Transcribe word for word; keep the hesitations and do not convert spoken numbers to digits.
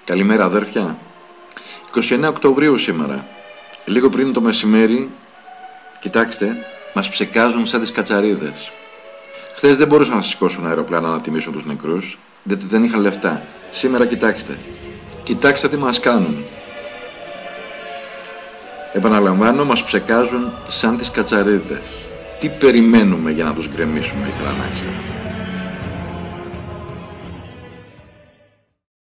Καλημέρα αδέρφια. είκοσι εννέα Οκτωβρίου σήμερα. Λίγο πριν το μεσημέρι, κοιτάξτε, μας ψεκάζουν σαν τις κατσαρίδες. Χθες δεν μπορούσαν να σηκώσουν αεροπλάνα να τιμήσουν τους νεκρούς, γιατί δεν είχαν λεφτά. Σήμερα κοιτάξτε. Κοιτάξτε τι μας κάνουν. Επαναλαμβάνω, μας ψεκάζουν σαν τις κατσαρίδες. Τι περιμένουμε για να τους γκρεμίσουμε, ήθελα να ξέρω.